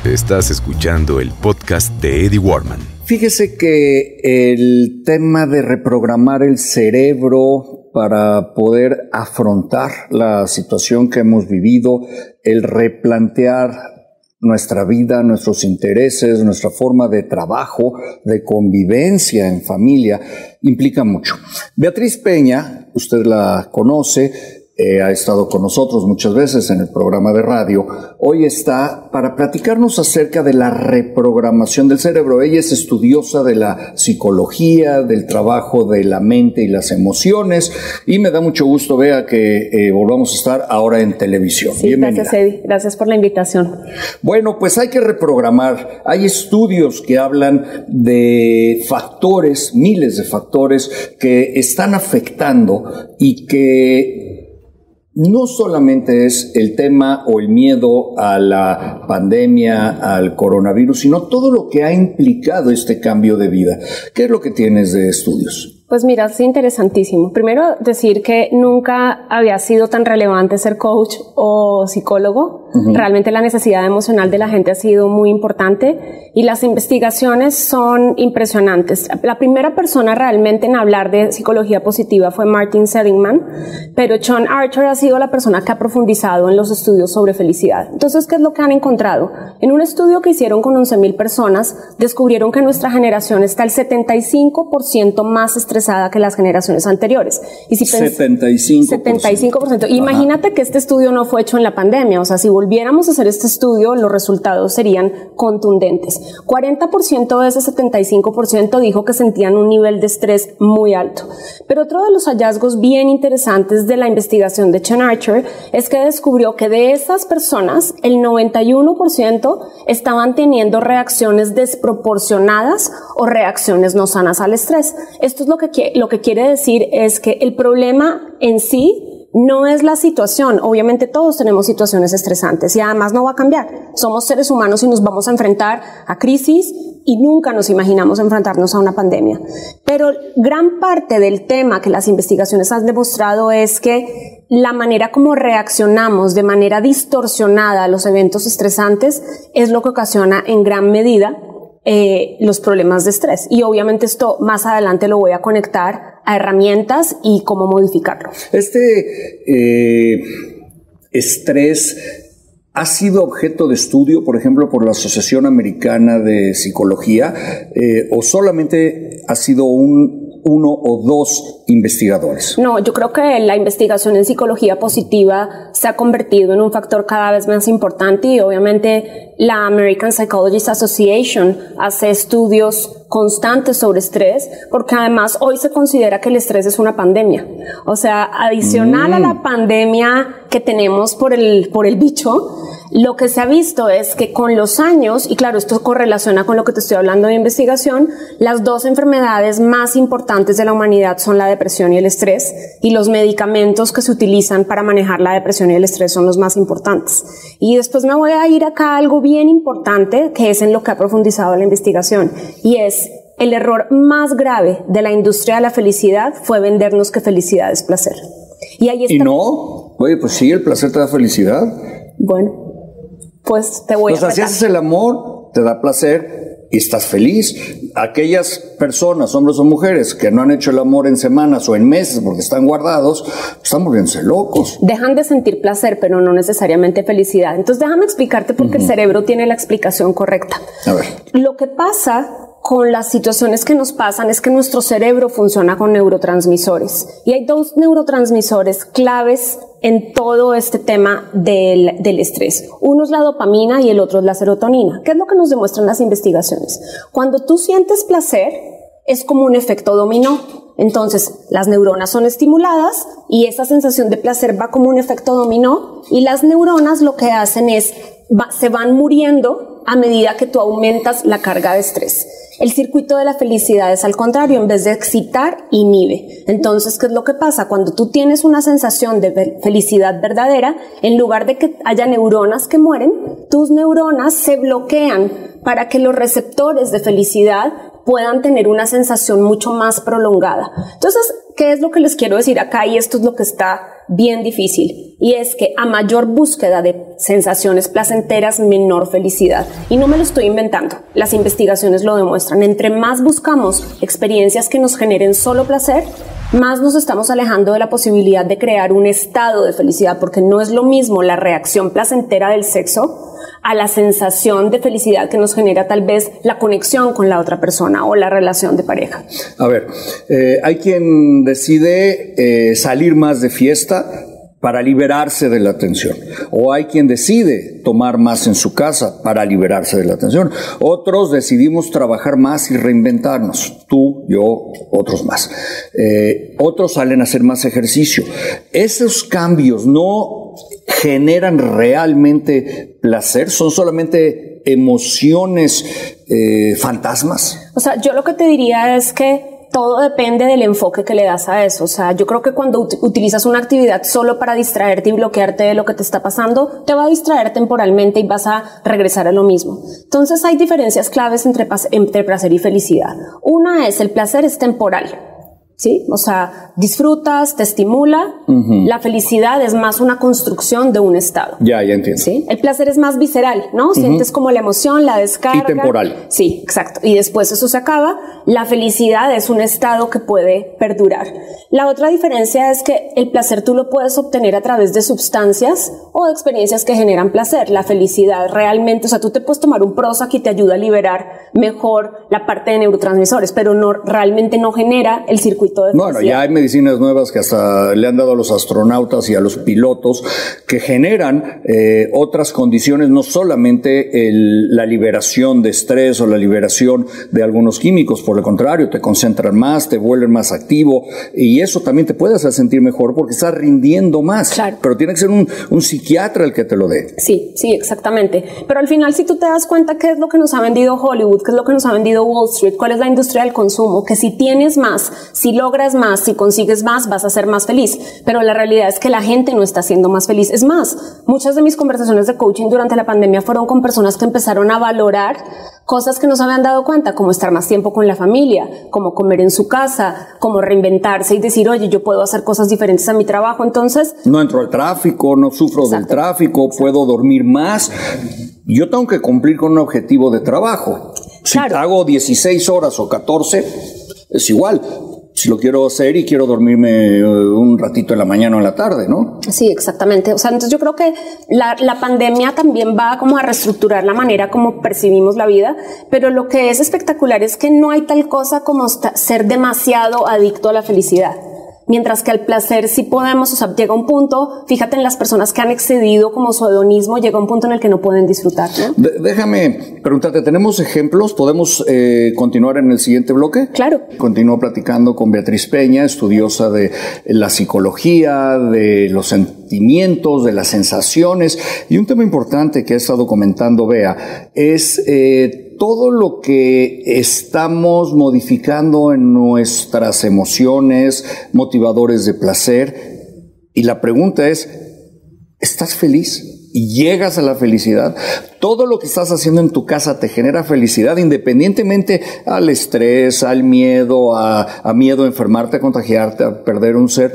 Estás escuchando el podcast de Eddie Warman. Fíjese que el tema de reprogramar el cerebro para poder afrontar la situación que hemos vivido, el replantear nuestra vida, nuestros intereses, nuestra forma de trabajo, de convivencia en familia, implica mucho. Beatriz Peña, usted la conoce, ha estado con nosotros muchas veces en el programa de radio. Hoy está para platicarnos acerca de la reprogramación del cerebro. Ella es estudiosa de la psicología, del trabajo de la mente y las emociones, y me da mucho gusto, Bea, que volvamos a estar ahora en televisión. Sí, bienvenida. Gracias, Eddie. Gracias por la invitación. Bueno, pues hay que reprogramar. Hay estudios que hablan de factores, miles de factores que están afectando y que no solamente es el tema o el miedo a la pandemia, al coronavirus, sino todo lo que ha implicado este cambio de vida. ¿Qué es lo que tienes de estudios? Pues mira, es interesantísimo. Primero decir que nunca había sido tan relevante ser coach o psicólogo. Realmente la necesidad emocional de la gente ha sido muy importante y las investigaciones son impresionantes. La primera persona realmente en hablar de psicología positiva fue Martin Seligman, pero John Archer ha sido la persona que ha profundizado en los estudios sobre felicidad. Entonces, ¿qué es lo que han encontrado? En un estudio que hicieron con 11,000 personas, descubrieron que nuestra generación está el 75% más estresada que las generaciones anteriores. Y si 75%. Imagínate que este estudio no fue hecho en la pandemia. O sea, si volviéramos a hacer este estudio, los resultados serían contundentes. 40% de ese 75% dijo que sentían un nivel de estrés muy alto. Pero otro de los hallazgos bien interesantes de la investigación de John Archer es que descubrió que de esas personas, el 91% estaban teniendo reacciones desproporcionadas o reacciones no sanas al estrés. Esto es lo que quiere decir es que el problema en sí no es la situación. Obviamente todos tenemos situaciones estresantes y además no va a cambiar. Somos seres humanos y nos vamos a enfrentar a crisis y nunca nos imaginamos enfrentarnos a una pandemia. Pero gran parte del tema que las investigaciones han demostrado es que la manera como reaccionamos de manera distorsionada a los eventos estresantes es lo que ocasiona en gran medida los problemas de estrés. Y obviamente esto más adelante lo voy a conectar a herramientas y cómo modificarlo. Estrés ha sido objeto de estudio, por ejemplo, por la Asociación Americana de Psicología, o solamente ha sido uno o dos investigadores. No, yo creo que la investigación en psicología positiva se ha convertido en un factor cada vez más importante y obviamente la American Psychologist Association hace estudios constantes sobre estrés porque además hoy se considera que el estrés es una pandemia. O sea, adicional a la pandemia que tenemos por el bicho, lo que se ha visto es que con los años, y claro, esto correlaciona con lo que te estoy hablando de investigación, las dos enfermedades más importantes de la humanidad son la depresión y el estrés, y los medicamentos que se utilizan para manejar la depresión y el estrés son los más importantes. Y después me voy a ir acá a algo bien importante, que es en lo que ha profundizado la investigación, y es el error más grave de la industria de la felicidad fue vendernos que felicidad es placer. Y ahí está. ¿Y no? Oye, pues sí, el placer te da felicidad. Bueno, pues te voy a retar. Si haces el amor, te da placer y estás feliz. Aquellas personas, hombres o mujeres, que no han hecho el amor en semanas o en meses porque están guardados, están volviéndose locos. Dejan de sentir placer, pero no necesariamente felicidad. Entonces déjame explicarte porque el cerebro tiene la explicación correcta. A ver. Lo que pasa con las situaciones que nos pasan es que nuestro cerebro funciona con neurotransmisores y hay dos neurotransmisores claves en todo este tema del estrés. Uno es la dopamina y el otro es la serotonina. ¿Qué es lo que nos demuestran las investigaciones? Cuando tú sientes placer, es como un efecto dominó. Entonces, las neuronas son estimuladas y esa sensación de placer va como un efecto dominó y las neuronas lo que hacen es, se van muriendo a medida que tú aumentas la carga de estrés. El circuito de la felicidad es al contrario, en vez de excitar, inhibe. Entonces, ¿qué es lo que pasa? Cuando tú tienes una sensación de felicidad verdadera, en lugar de que haya neuronas que mueren, tus neuronas se bloquean para que los receptores de felicidad puedan tener una sensación mucho más prolongada. Entonces, ¿qué es lo que les quiero decir acá? Y esto es lo que está bien difícil, y es que a mayor búsqueda de sensaciones placenteras, menor felicidad. Y no me lo estoy inventando, las investigaciones lo demuestran. Entre más buscamos experiencias que nos generen solo placer, más nos estamos alejando de la posibilidad de crear un estado de felicidad, porque no es lo mismo la reacción placentera del sexo a la sensación de felicidad que nos genera tal vez la conexión con la otra persona o la relación de pareja. A ver, hay quien decide salir más de fiesta para liberarse de la tensión, o hay quien decide tomar más en su casa para liberarse de la tensión. Otros decidimos trabajar más y reinventarnos, tú, yo, otros más. Otros salen a hacer más ejercicio. Esos cambios no generan realmente placer, son solamente emociones fantasmas. O sea, yo lo que te diría es que todo depende del enfoque que le das a eso. O sea, yo creo que cuando utilizas una actividad solo para distraerte y bloquearte de lo que te está pasando, te va a distraer temporalmente y vas a regresar a lo mismo. Entonces hay diferencias claves entre placer y felicidad. Una es el placer es temporal. ¿Sí? O sea, disfrutas, te estimula. La felicidad es más una construcción de un estado. Ya entiendo. ¿Sí? El placer es más visceral, ¿no? Sientes como la emoción, la descarga. Y temporal. Sí, exacto. Y después eso se acaba. La felicidad es un estado que puede perdurar. La otra diferencia es que el placer tú lo puedes obtener a través de sustancias o de experiencias que generan placer. La felicidad realmente, o sea, tú te puedes tomar un Prozac y te ayuda a liberar mejor la parte de neurotransmisores, pero realmente no genera el circuito. Bueno, ya hay medicinas nuevas que hasta le han dado a los astronautas y a los pilotos que generan otras condiciones, no solamente la liberación de estrés o la liberación de algunos químicos, por el contrario, te concentran más, te vuelven más activo y eso también te puede hacer sentir mejor porque estás rindiendo más. Claro. Pero tiene que ser un psiquiatra el que te lo dé. Sí, exactamente. Pero al final, si tú te das cuenta qué es lo que nos ha vendido Hollywood, qué es lo que nos ha vendido Wall Street, cuál es la industria del consumo, que si tienes más, si logras más, si consigues más, vas a ser más feliz. Pero la realidad es que la gente no está siendo más feliz. Es más, muchas de mis conversaciones de coaching durante la pandemia fueron con personas que empezaron a valorar cosas que no se habían dado cuenta, como estar más tiempo con la familia, como comer en su casa, como reinventarse y decir, oye, yo puedo hacer cosas diferentes a mi trabajo. Entonces, no entro al tráfico, no sufro del tráfico, puedo dormir más. Yo tengo que cumplir con un objetivo de trabajo. Si hago 16 horas o 14, es igual. Si lo quiero hacer y quiero dormirme un ratito en la mañana o en la tarde, ¿no? Sí, exactamente. O sea, entonces yo creo que la pandemia también va como a reestructurar la manera como percibimos la vida, pero lo que es espectacular es que no hay tal cosa como ser demasiado adicto a la felicidad. Mientras que al placer sí podemos, o sea, llega un punto, fíjate en las personas que han excedido como su hedonismo, llega un punto en el que no pueden disfrutar, ¿no? Déjame preguntarte, ¿tenemos ejemplos? ¿Podemos continuar en el siguiente bloque? Claro. Continúo platicando con Beatriz Peña, estudiosa de la psicología, de los sentimientos, de las sensaciones, y un tema importante que ha estado comentando Bea es todo lo que estamos modificando en nuestras emociones, motivadores de placer. Y la pregunta es, ¿estás feliz? ¿Y llegas a la felicidad? ¿Todo lo que estás haciendo en tu casa te genera felicidad, independientemente al estrés, al miedo, a miedo a enfermarte, a contagiarte, a perder un ser?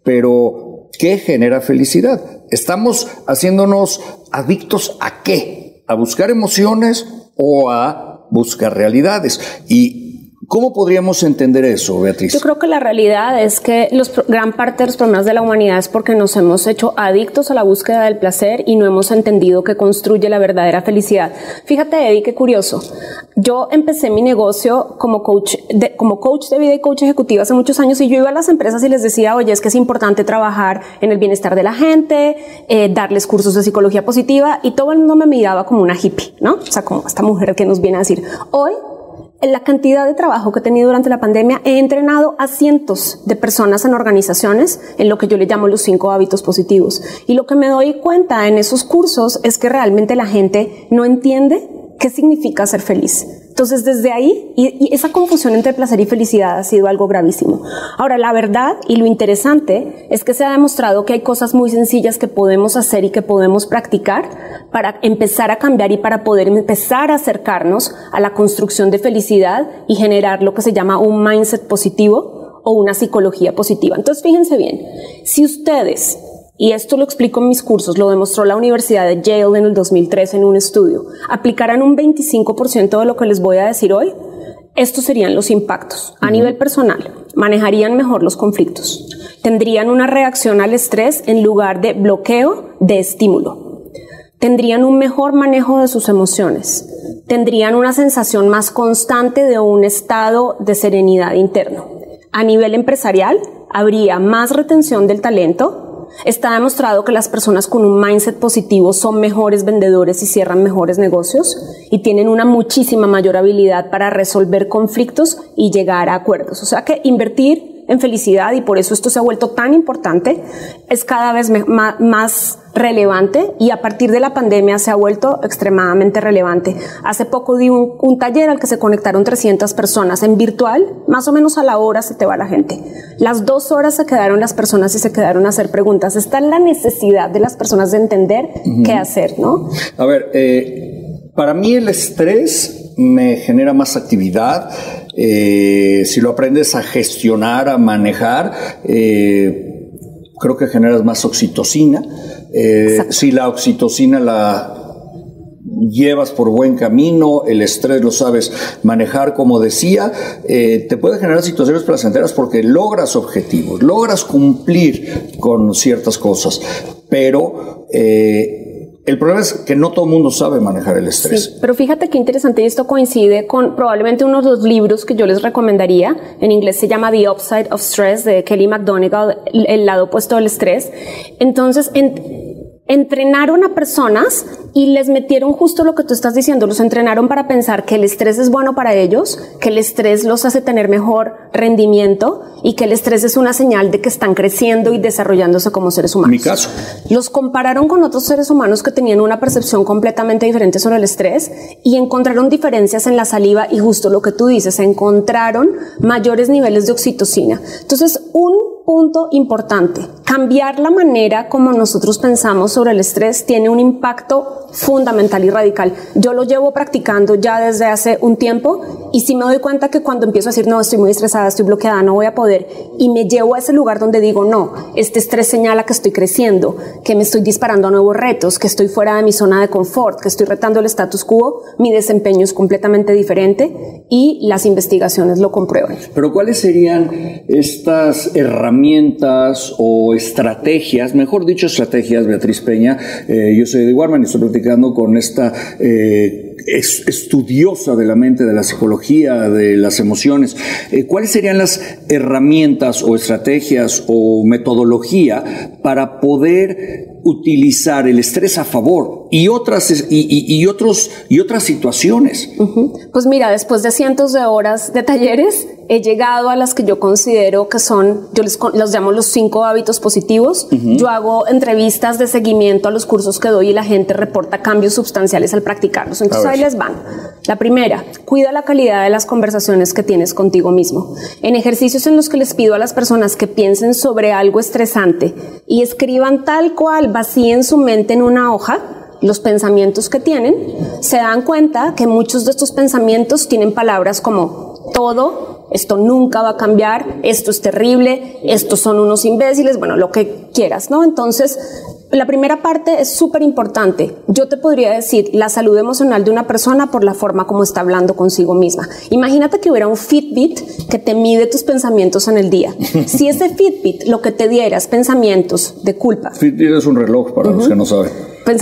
Pero, ¿qué genera felicidad? ¿Estamos haciéndonos adictos a qué? ¿A buscar emociones o a buscar realidades? ¿Y cómo podríamos entender eso, Beatriz? Yo creo que la realidad es que gran parte de los problemas de la humanidad es porque nos hemos hecho adictos a la búsqueda del placer y no hemos entendido que construye la verdadera felicidad. Fíjate, Eddie, qué curioso. Yo empecé mi negocio como coach de vida y coach ejecutivo hace muchos años, y yo iba a las empresas y les decía, oye, es que es importante trabajar en el bienestar de la gente, darles cursos de psicología positiva, y todo el mundo me miraba como una hippie, ¿no? O sea, como esta mujer que nos viene a decir, hoy, en la cantidad de trabajo que he tenido durante la pandemia, he entrenado a cientos de personas en organizaciones en lo que yo le llamo los 5 hábitos positivos. Y lo que me doy cuenta en esos cursos es que realmente la gente no entiende qué significa ser feliz. Entonces, desde ahí, y esa confusión entre placer y felicidad ha sido algo gravísimo. Ahora, la verdad y lo interesante es que se ha demostrado que hay cosas muy sencillas que podemos hacer y que podemos practicar para empezar a cambiar y para poder empezar a acercarnos a la construcción de felicidad y generar lo que se llama un mindset positivo o una psicología positiva. Entonces, fíjense bien, si ustedes, y esto lo explico en mis cursos, lo demostró la Universidad de Yale en el 2013 en un estudio, aplicaran un 25% de lo que les voy a decir hoy, estos serían los impactos. A nivel personal, manejarían mejor los conflictos, tendrían una reacción al estrés en lugar de bloqueo, de estímulo, tendrían un mejor manejo de sus emociones, tendrían una sensación más constante de un estado de serenidad interno. A nivel empresarial, habría más retención del talento. Está demostrado que las personas con un mindset positivo son mejores vendedores y cierran mejores negocios y tienen una muchísima mayor habilidad para resolver conflictos y llegar a acuerdos. O sea que invertir en felicidad, y por eso esto se ha vuelto tan importante, es cada vez más relevante, y a partir de la pandemia se ha vuelto extremadamente relevante. Hace poco di un taller al que se conectaron 300 personas en virtual, más o menos a la hora se te va la gente. Las 2 horas se quedaron las personas y se quedaron a hacer preguntas. Está en la necesidad de las personas de entender qué hacer, ¿no? A ver, para mí el estrés me genera más actividad. Si lo aprendes a gestionar, a manejar, creo que generas más oxitocina. Si la oxitocina la llevas por buen camino, el estrés lo sabes manejar, como decía, te puede generar situaciones placenteras porque logras objetivos, logras cumplir con ciertas cosas, pero el problema es que no todo el mundo sabe manejar el estrés. Sí, pero fíjate qué interesante, y esto coincide con probablemente uno de los libros que yo les recomendaría. En inglés se llama The Upside of Stress, de Kelly McGonigal, el lado opuesto del estrés. Entonces, entrenaron a personas y les metieron justo lo que tú estás diciendo, los entrenaron para pensar que el estrés es bueno para ellos, que el estrés los hace tener mejor rendimiento y que el estrés es una señal de que están creciendo y desarrollándose como seres humanos. En mi caso. Los compararon con otros seres humanos que tenían una percepción completamente diferente sobre el estrés y encontraron diferencias en la saliva, y justo lo que tú dices, encontraron mayores niveles de oxitocina. Entonces, un punto importante, cambiar la manera como nosotros pensamos sobre el estrés tiene un impacto fundamental y radical. Yo lo llevo practicando ya desde hace un tiempo, y sí me doy cuenta que cuando empiezo a decir, no, estoy muy estresada, estoy bloqueada, no voy a poder, y me llevo a ese lugar donde digo, no, este estrés señala que estoy creciendo, que me estoy disparando a nuevos retos, que estoy fuera de mi zona de confort, que estoy retando el status quo, mi desempeño es completamente diferente, y las investigaciones lo comprueban. Pero ¿cuáles serían estas herramientas o estrategias, mejor dicho estrategias, Beatriz Peña? Yo soy Eddie Warman y estoy platicando con esta estudiosa de la mente, de la psicología, de las emociones. ¿Cuáles serían las herramientas o estrategias o metodología para poder utilizar el estrés a favor y otras situaciones? Pues mira, después de cientos de horas de talleres, he llegado a las que yo considero que son, yo los llamo los 5 hábitos positivos. Yo hago entrevistas de seguimiento a los cursos que doy y la gente reporta cambios sustanciales al practicarlos. Entonces ahí les van. La primera, cuida la calidad de las conversaciones que tienes contigo mismo. En ejercicios en los que les pido a las personas que piensen sobre algo estresante y escriban tal cual, vacíen su mente en una hoja los pensamientos que tienen, se dan cuenta que muchos de estos pensamientos tienen palabras como todo, esto nunca va a cambiar, esto es terrible, estos son unos imbéciles, bueno, lo que quieras, ¿no? Entonces, la primera parte es súper importante. Yo te podría decir la salud emocional de una persona por la forma como está hablando consigo misma. Imagínate que hubiera un Fitbit que te mide tus pensamientos en el día. Si ese Fitbit lo que te diera es pensamientos de culpa. Fitbit es un reloj para los que no saben.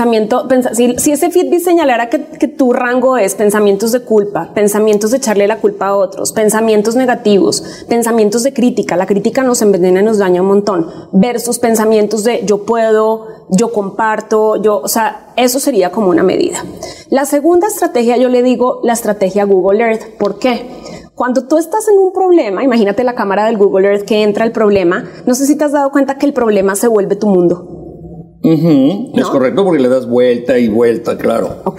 Si ese Fitbit señalara que tu rango es pensamientos de culpa, pensamientos de echarle la culpa a otros, pensamientos negativos, pensamientos de crítica, la crítica nos envenena y nos daña un montón, versus pensamientos de yo puedo, yo comparto, o sea, eso sería como una medida. La segunda estrategia, yo le digo la estrategia Google Earth. ¿Por qué? Cuando tú estás en un problema, imagínate la cámara del Google Earth que entra el problema, no sé si te has dado cuenta que el problema se vuelve tu mundo. ¿No? Es correcto, porque le das vuelta y vuelta, claro. Ok.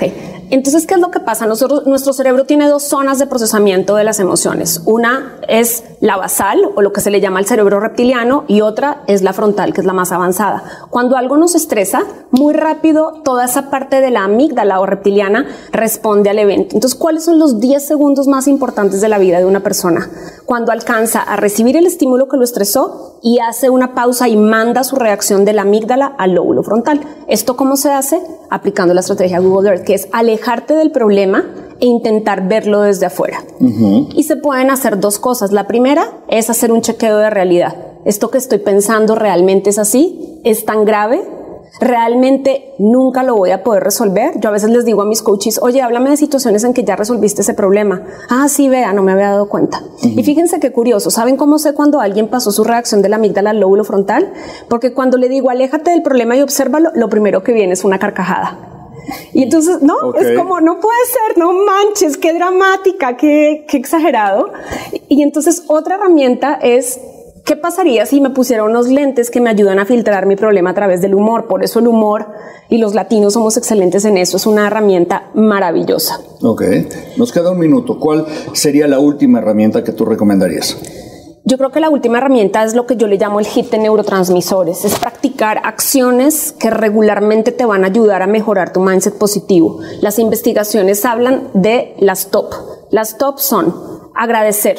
Entonces, ¿qué es lo que pasa? Nuestro cerebro tiene dos zonas de procesamiento de las emociones. Una es la basal, o lo que se le llama el cerebro reptiliano, y otra es la frontal, que es la más avanzada. Cuando algo nos estresa, muy rápido toda esa parte de la amígdala o reptiliana responde al evento. Entonces, ¿cuáles son los 10 segundos más importantes de la vida de una persona? Cuando alcanza a recibir el estímulo que lo estresó y hace una pausa y manda su reacción de la amígdala al lóbulo frontal. ¿Esto cómo se hace? Aplicando la estrategia Google Earth, que es alejarte del problema e intentar verlo desde afuera. Y se pueden hacer dos cosas. La primera es hacer un chequeo de realidad. ¿Esto que estoy pensando realmente es así? ¿Es tan grave? ¿Realmente nunca lo voy a poder resolver? Yo a veces les digo a mis coaches, oye, háblame de situaciones en que ya resolviste ese problema. Ah, sí, vea, no me había dado cuenta. Y fíjense qué curioso. ¿Saben cómo sé cuando alguien pasó su reacción de la amígdala al lóbulo frontal? Porque cuando le digo, aléjate del problema y obsérvalo, lo primero que viene es una carcajada. Y entonces, no, es como, no puede ser, no manches, qué dramática, qué exagerado. Y entonces otra herramienta es, ¿qué pasaría si me pusiera unos lentes que me ayudan a filtrar mi problema a través del humor? Por eso el humor, y los latinos somos excelentes en eso, es una herramienta maravillosa. Ok, nos queda un minuto. ¿Cuál sería la última herramienta que tú recomendarías? Yo creo que la última herramienta es lo que yo le llamo el hit de neurotransmisores. Es practicar acciones que regularmente te van a ayudar a mejorar tu mindset positivo. Las investigaciones hablan de las top. Las top son agradecer.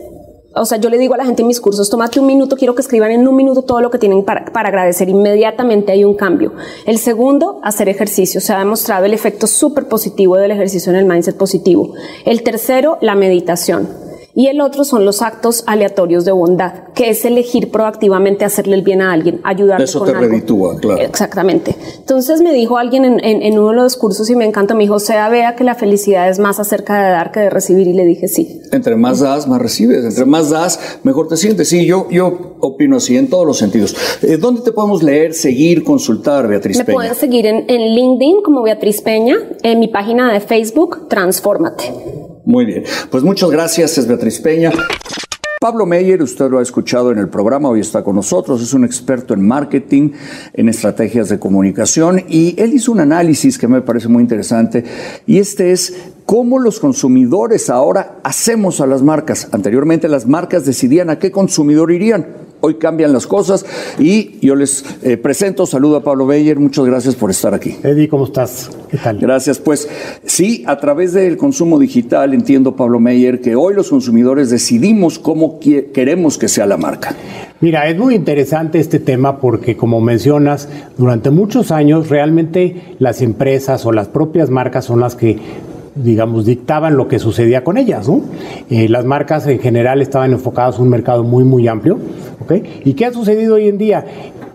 O sea, yo le digo a la gente en mis cursos, tómate un minuto, quiero que escriban en un minuto todo lo que tienen para agradecer. Inmediatamente hay un cambio. El segundo, hacer ejercicio. Se ha demostrado el efecto súper positivo del ejercicio en el mindset positivo. El tercero, la meditación. Y el otro son los actos aleatorios de bondad, que es elegir proactivamente hacerle el bien a alguien, ayudarle con algo. Eso te reditúa, claro. Exactamente. Entonces me dijo alguien en uno de los cursos y me encanta, me dijo, vea que la felicidad es más acerca de dar que de recibir, y le dije sí. Entre más das, más recibes. Entre más das, mejor te sientes. Sí, yo opino así en todos los sentidos. ¿Dónde te podemos leer, seguir, consultar, Beatriz Peña? Me pueden seguir en LinkedIn como Beatriz Peña, en mi página de Facebook, Transfórmate. Muy bien, pues muchas gracias, es Beatriz Peña. Pablo Meyer, usted lo ha escuchado en el programa, hoy está con nosotros, es un experto en marketing, en estrategias de comunicación, y él hizo un análisis que me parece muy interesante, y este es cómo los consumidores ahora hacemos a las marcas. Anteriormente las marcas decidían a qué consumidor irían. Hoy cambian las cosas y yo les saludo a Pablo Meyer, muchas gracias por estar aquí. Eddie, ¿cómo estás? ¿Qué tal? Gracias, pues sí, a través del consumo digital, entiendo, Pablo Meyer, que hoy los consumidores decidimos cómo queremos que sea la marca. Mira, es muy interesante este tema porque, como mencionas, durante muchos años realmente las empresas o las propias marcas son las que, digamos, dictaban lo que sucedía con ellas, ¿no? Las marcas en general estaban enfocadas a un mercado muy, muy amplio, ¿ok? ¿Y qué ha sucedido hoy en día?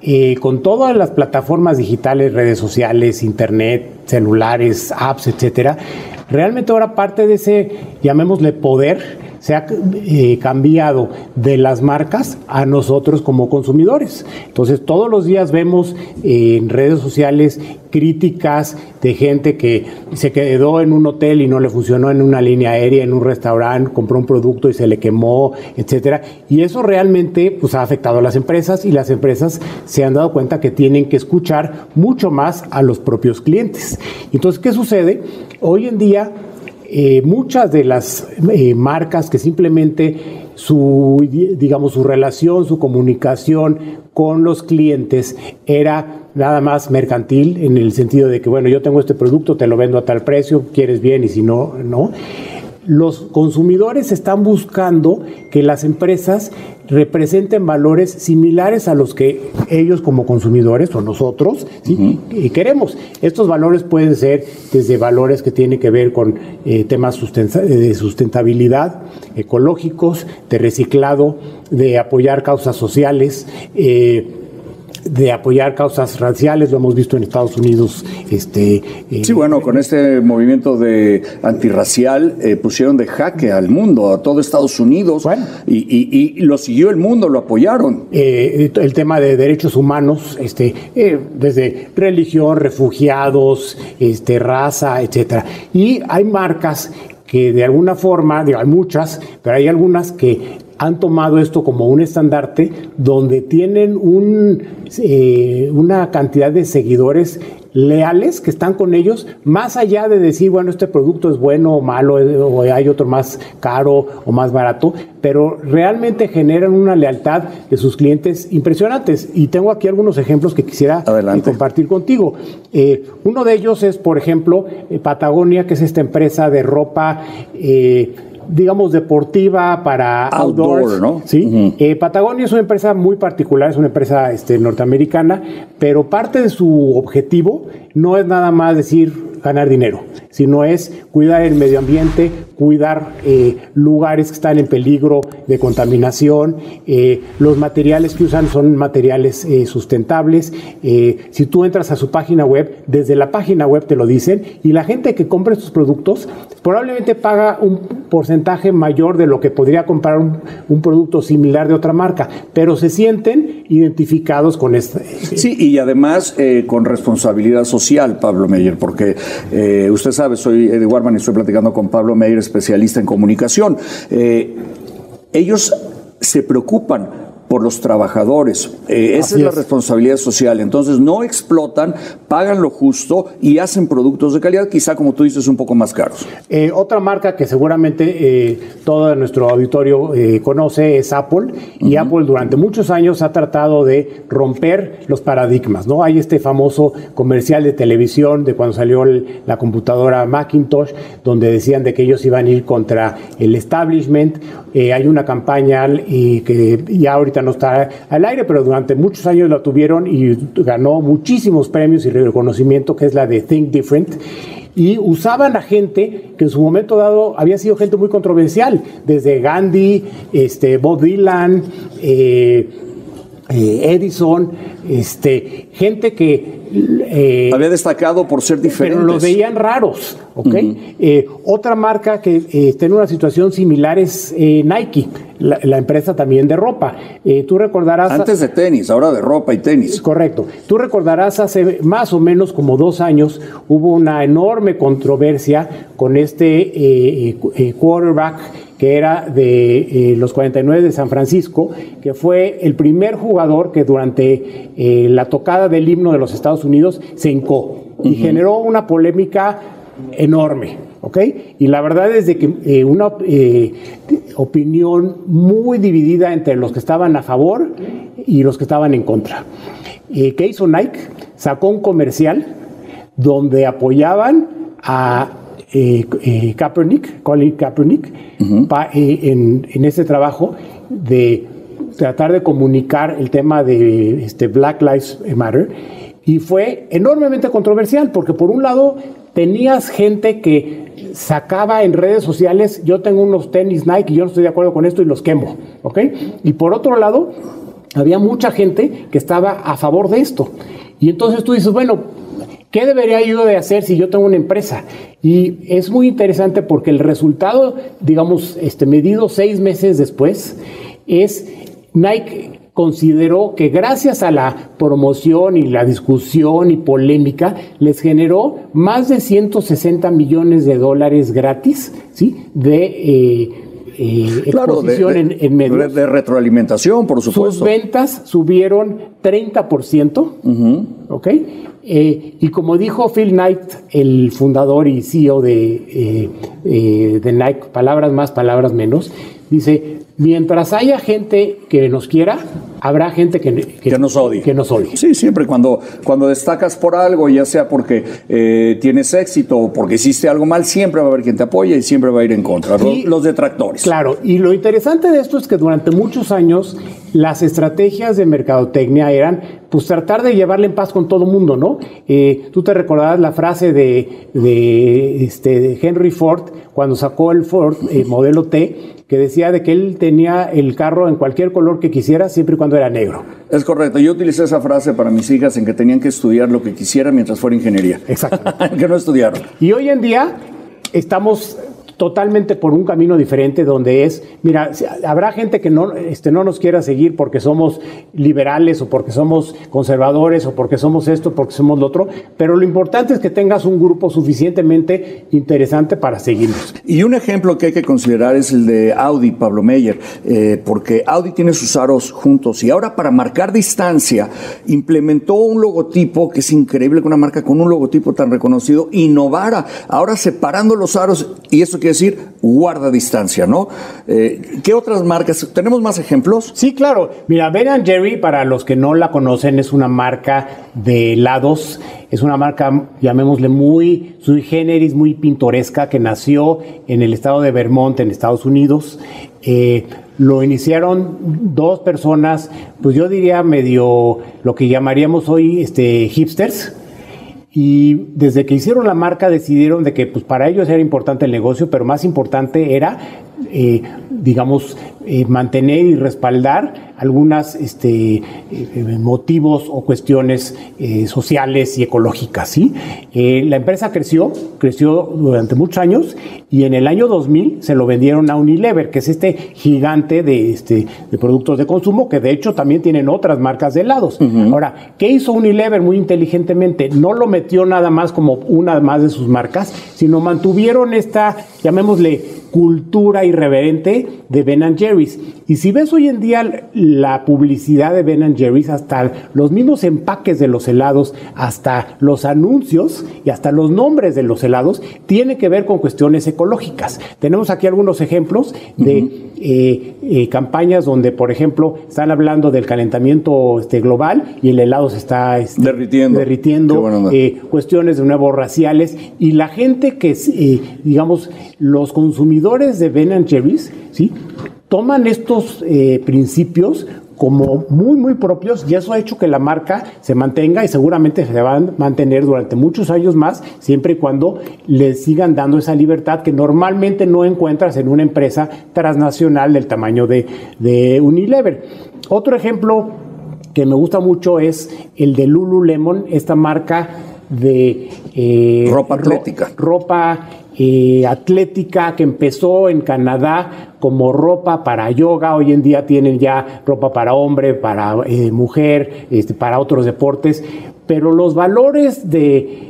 Con todas las plataformas digitales, redes sociales, internet, celulares, apps, etcétera, realmente ahora parte de ese, llamémosle poder, se ha cambiado de las marcas a nosotros como consumidores. Entonces, todos los días vemos en redes sociales críticas de gente que se quedó en un hotel y no le funcionó, en una línea aérea, en un restaurante, compró un producto y se le quemó, etcétera. Y eso realmente pues ha afectado a las empresas, y las empresas se han dado cuenta que tienen que escuchar mucho más a los propios clientes. Entonces, ¿qué sucede? Hoy en día muchas de las marcas que simplemente su relación, su comunicación con los clientes era nada más mercantil, en el sentido de que, bueno, yo tengo este producto, te lo vendo a tal precio, quieres bien, y si no, no. Los consumidores están buscando que las empresas representen valores similares a los que ellos como consumidores o nosotros, ¿sí? Queremos. Estos valores pueden ser desde valores que tienen que ver con temas de sustentabilidad, ecológicos, de reciclado, de apoyar causas sociales, de apoyar causas raciales, lo hemos visto en Estados Unidos. Sí, bueno, con este movimiento de antirracial pusieron de jaque al mundo, a todo Estados Unidos, bueno, y lo siguió el mundo, lo apoyaron. El tema de derechos humanos, desde religión, refugiados, raza, etcétera. Y hay marcas que de alguna forma, hay muchas, pero hay algunas que han tomado esto como un estandarte donde tienen una cantidad de seguidores leales que están con ellos, más allá de decir, bueno, este producto es bueno o malo, o hay otro más caro o más barato, pero realmente generan una lealtad de sus clientes impresionantes. Y tengo aquí algunos ejemplos que quisiera compartir contigo. Uno de ellos es, por ejemplo, Patagonia, que es esta empresa de ropa digamos, deportiva para outdoors, ¿no? ¿Sí? Patagonia es una empresa muy particular, es una empresa norteamericana, pero parte de su objetivo no es nada más decir ganar dinero, sino es cuidar el medio ambiente, cuidar lugares que están en peligro de contaminación. Los materiales que usan son materiales sustentables. Si tú entras a su página web, desde la página web te lo dicen, y la gente que compra estos productos probablemente paga un porcentaje mayor de lo que podría comprar un producto similar de otra marca, pero se sienten identificados con esta. Sí, y además con responsabilidad social, Pablo Meyer, porque usted sabe, soy Eddie Warman y estoy platicando con Pablo Meyer, especialista en comunicación. Ellos se preocupan por los trabajadores. Esa es la responsabilidad social. Entonces no explotan, pagan lo justo y hacen productos de calidad, quizá, como tú dices, un poco más caros. Otra marca que seguramente todo nuestro auditorio conoce es Apple. Y Apple durante muchos años ha tratado de romper los paradigmas, ¿no? Hay este famoso comercial de televisión de cuando salió la computadora Macintosh, donde decían de que ellos iban a ir contra el establishment. Hay una campaña que ya ahorita no está al aire, pero durante muchos años la tuvieron y ganó muchísimos premios y reconocimiento, que es la de Think Different. Y usaban a gente que en su momento dado había sido gente muy controversial, desde Gandhi, Bob Dylan, Edison, gente que había destacado por ser diferentes. Pero los veían raros, ¿ok? Otra marca que está en una situación similar es Nike, la empresa también de ropa. Tú recordarás... Antes de tenis, ahora de ropa y tenis. Correcto. Tú recordarás hace más o menos como 2 años hubo una enorme controversia con este quarterback que era de los 49 de San Francisco, que fue el primer jugador que durante la tocada del himno de los Estados Unidos se hincó y generó una polémica enorme, ¿ok? Y la verdad es de que una opinión muy dividida entre los que estaban a favor y los que estaban en contra. ¿Qué hizo Nike? Sacó un comercial donde apoyaban a Colin Kaepernick, en ese trabajo de tratar de comunicar el tema de Black Lives Matter, y fue enormemente controversial porque por un lado tenías gente que sacaba en redes sociales: yo tengo unos tenis Nike y yo no estoy de acuerdo con esto y los quemo, ¿ok? Y por otro lado había mucha gente que estaba a favor de esto, y entonces tú dices, bueno, ¿qué debería yo de hacer si yo tengo una empresa? Y es muy interesante porque el resultado, digamos, medido 6 meses después, es Nike consideró que gracias a la promoción y la discusión y polémica, les generó más de $160 millones gratis, ¿sí? De exposición en medios. De retroalimentación, por supuesto. Sus ventas subieron 30%, ¿ok? Y como dijo Phil Knight, el fundador y CEO de Nike, palabras más, palabras menos, dice: mientras haya gente que nos quiera, habrá gente que nos odie. Sí, siempre cuando destacas por algo, ya sea porque tienes éxito o porque hiciste algo mal, siempre va a haber quien te apoya y siempre va a ir en contra. Los detractores. Claro, y lo interesante de esto es que durante muchos años las estrategias de mercadotecnia eran pues tratar de llevarle en paz con todo mundo, ¿no? Tú te recordarás la frase de Henry Ford cuando sacó el Ford modelo T, que decía de que él tenía el carro en cualquier color que quisiera, siempre y cuando era negro. Es correcto. Yo utilicé esa frase para mis hijas en que tenían que estudiar lo que quisieran mientras fuera ingeniería. Exacto. Que no estudiaron. Y hoy en día estamos totalmente por un camino diferente donde es, mira, habrá gente que no nos quiera seguir porque somos liberales o porque somos conservadores o porque somos esto, porque somos lo otro, pero lo importante es que tengas un grupo suficientemente interesante para seguirnos. Y un ejemplo que hay que considerar es el de Audi, Pablo Meyer, porque Audi tiene sus aros juntos y ahora para marcar distancia implementó un logotipo que es increíble que una marca con un logotipo tan reconocido innovara, ahora separando los aros, y eso quiere decir guarda distancia, ¿no? ¿Qué otras marcas? ¿Tenemos más ejemplos? Sí, claro. Mira, Ben & Jerry, para los que no la conocen, es una marca de helados, es una marca, llamémosle, muy sui generis, muy pintoresca, que nació en el estado de Vermont, en Estados Unidos. Lo iniciaron dos personas, pues yo diría medio lo que llamaríamos hoy hipsters. Y desde que hicieron la marca decidieron de que pues para ellos era importante el negocio, pero más importante era, mantener y respaldar algunas motivos o cuestiones sociales y ecológicas, ¿sí? La empresa creció durante muchos años y en el año 2000 se lo vendieron a Unilever, que es este gigante de productos de consumo, que de hecho también tienen otras marcas de helados. Uh-huh. Ahora, ¿qué hizo Unilever muy inteligentemente? No lo metió nada más como una más de sus marcas, sino mantuvieron esta, llamémosle, cultura irreverente de Ben & Jerry's. Y si ves hoy en día la publicidad de Ben & Jerry's, hasta los mismos empaques de los helados, hasta los anuncios y hasta los nombres de los helados, tiene que ver con cuestiones ecológicas. Tenemos aquí algunos ejemplos de campañas donde, por ejemplo, están hablando del calentamiento global y el helado se está derritiendo, cuestiones de nuevo raciales, y la gente que, los consumidores de Ben & Jerry's, ¿sí?, toman estos principios como muy, muy propios, y eso ha hecho que la marca se mantenga y seguramente se va a mantener durante muchos años más, siempre y cuando le sigan dando esa libertad que normalmente no encuentras en una empresa transnacional del tamaño de Unilever. Otro ejemplo que me gusta mucho es el de Lululemon, esta marca de ropa atlética. Ropa atlética que empezó en Canadá como ropa para yoga. Hoy en día tienen ya ropa para hombre, para mujer, para otros deportes, pero los valores de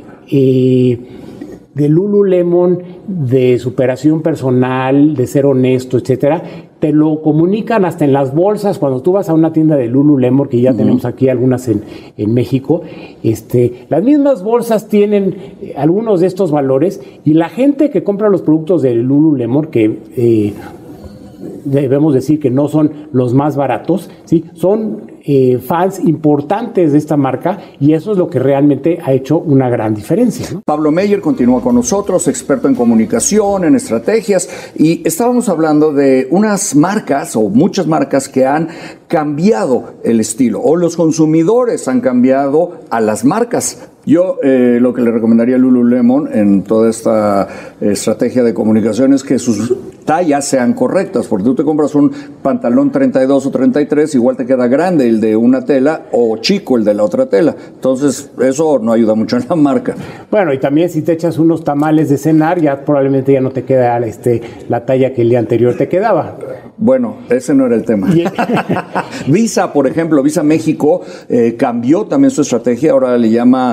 Lululemon, de superación personal, de ser honesto, etcétera, te lo comunican hasta en las bolsas. Cuando tú vas a una tienda de Lululemon, que ya tenemos aquí algunas en México, las mismas bolsas tienen algunos de estos valores, y la gente que compra los productos de Lululemon, que debemos decir que no son los más baratos, ¿sí?, son fans importantes de esta marca, y eso es lo que realmente ha hecho una gran diferencia, ¿no? Pablo Meyer continúa con nosotros, experto en comunicación, en estrategias, y estábamos hablando de unas marcas o muchas marcas que han cambiado el estilo, o los consumidores han cambiado a las marcas. Yo lo que le recomendaría a Lululemon en toda esta estrategia de comunicación es que sus tallas sean correctas, porque tú te compras un pantalón 32 o 33, igual te queda grande el de una tela o chico el de la otra tela. Entonces eso no ayuda mucho en la marca. Bueno, y también si te echas unos tamales de cenar, ya probablemente ya no te queda la talla que el día anterior te quedaba. Bueno, ese no era el tema. Visa, por ejemplo, Visa México cambió también su estrategia, ahora le llama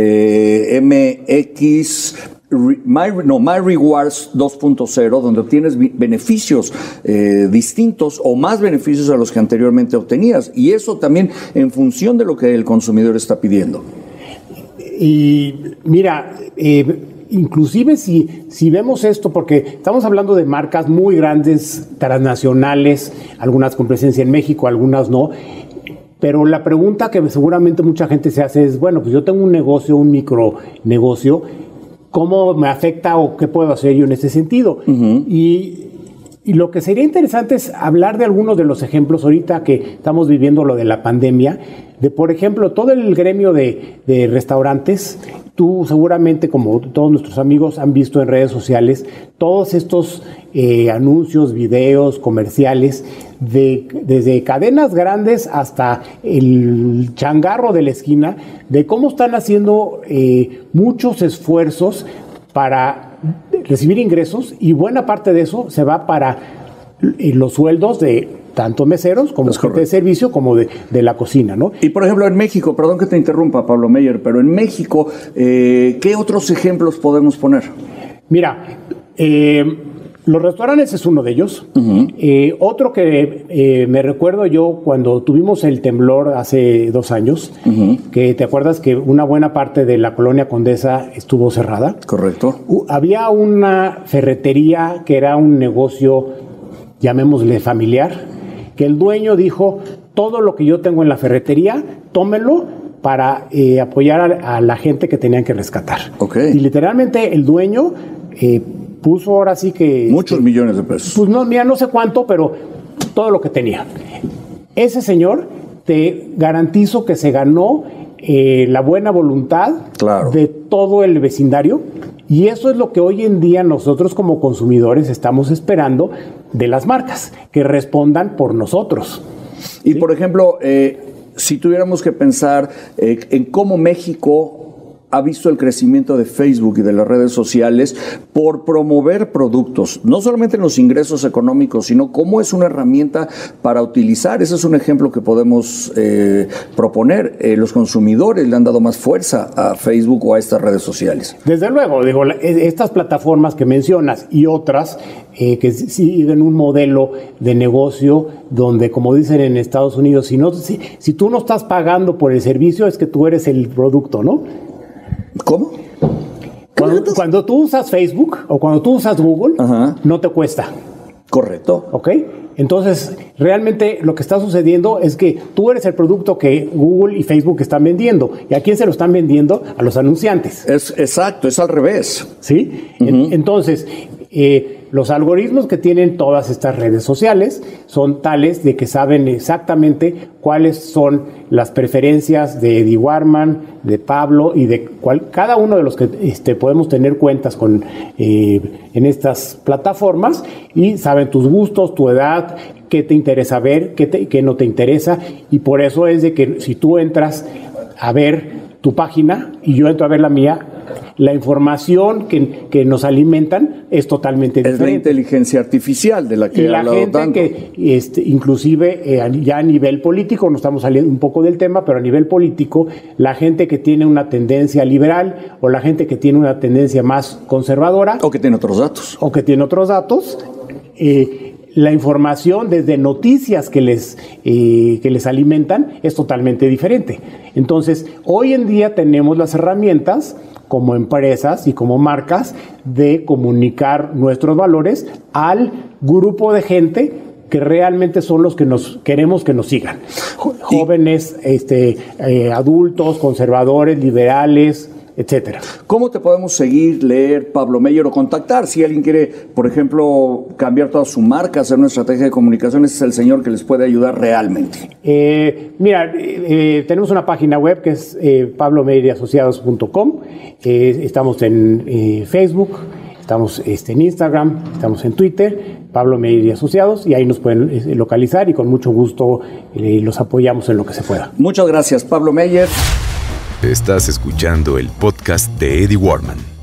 My Rewards 2.0, donde obtienes beneficios distintos o más beneficios a los que anteriormente obtenías, y eso también en función de lo que el consumidor está pidiendo. Y mira, inclusive si vemos esto, porque estamos hablando de marcas muy grandes, transnacionales, algunas con presencia en México, algunas no, pero la pregunta que seguramente mucha gente se hace es, bueno, pues yo tengo un negocio, un micronegocio, ¿cómo me afecta o qué puedo hacer yo en ese sentido? Uh-huh. Y lo que sería interesante es hablar de algunos de los ejemplos ahorita que estamos viviendo lo de la pandemia, de, por ejemplo, todo el gremio de restaurantes. Tú seguramente, como todos nuestros amigos, han visto en redes sociales todos estos anuncios, videos, comerciales, desde cadenas grandes hasta el changarro de la esquina, de cómo están haciendo muchos esfuerzos para recibir ingresos y buena parte de eso se va para los sueldos de tanto meseros como gente de servicio como de la cocina, ¿no? Y por ejemplo en México, perdón que te interrumpa Pablo Meyer, pero en México, ¿qué otros ejemplos podemos poner? Mira, los restaurantes es uno de ellos. Otro que me recuerdo yo cuando tuvimos el temblor hace 2 años, que te acuerdas que una buena parte de la colonia Condesa estuvo cerrada. Correcto. Había una ferretería que era un negocio, llamémosle familiar, que el dueño dijo, todo lo que yo tengo en la ferretería, tómelo para apoyar a la gente que tenían que rescatar. Okay. Y literalmente el dueño puso ahora sí que... Muchos millones de pesos. Pues no, mira, no sé cuánto, pero todo lo que tenía. Ese señor, te garantizo que se ganó la buena voluntad de todo el vecindario. Y eso es lo que hoy en día nosotros como consumidores estamos esperando de las marcas, que respondan por nosotros. Y por ejemplo, si tuviéramos que pensar en cómo México ha visto el crecimiento de Facebook y de las redes sociales por promover productos, no solamente en los ingresos económicos, sino cómo es una herramienta para utilizar. Ese es un ejemplo que podemos proponer. Los consumidores le han dado más fuerza a Facebook o a estas redes sociales. Desde luego, digo, estas plataformas que mencionas y otras que siguen un modelo de negocio donde, como dicen en Estados Unidos, si tú no estás pagando por el servicio, es que tú eres el producto, ¿no? ¿Cómo? Cuando tú usas Facebook o cuando tú usas Google, no te cuesta. Correcto. ¿Ok? Entonces, realmente lo que está sucediendo es que tú eres el producto que Google y Facebook están vendiendo. ¿Y a quién se lo están vendiendo? A los anunciantes. Exacto, es al revés. ¿Sí? Entonces, los algoritmos que tienen todas estas redes sociales son tales de que saben exactamente cuáles son las preferencias de Eddie Warman, de Pablo y de cada uno de los que podemos tener cuentas con en estas plataformas, y saben tus gustos, tu edad, qué te interesa ver, qué no te interesa, y por eso es de que si tú entras a ver tu página y yo entro a ver la mía, la información que nos alimentan es totalmente diferente. Es la inteligencia artificial de la que he hablado tanto. Y la gente que, inclusive, ya a nivel político, no estamos saliendo un poco del tema, pero a nivel político, la gente que tiene una tendencia liberal o la gente que tiene una tendencia más conservadora. O que tiene otros datos. La información desde noticias que les alimentan es totalmente diferente. Entonces, hoy en día tenemos las herramientas como empresas y como marcas de comunicar nuestros valores al grupo de gente que realmente son los que queremos que nos sigan. Jóvenes, adultos, conservadores, liberales, etcétera. ¿Cómo te podemos seguir, leer, Pablo Meyer, o contactar? Si alguien quiere, por ejemplo, cambiar toda su marca, hacer una estrategia de comunicación, ese es el señor que les puede ayudar realmente. Tenemos una página web que es pablomeyerasociados.com. Estamos en Facebook, estamos en Instagram, estamos en Twitter, Pablo Meyer y Asociados, y ahí nos pueden localizar y con mucho gusto los apoyamos en lo que se pueda. Muchas gracias, Pablo Meyer. Estás escuchando el podcast de Eddie Warman.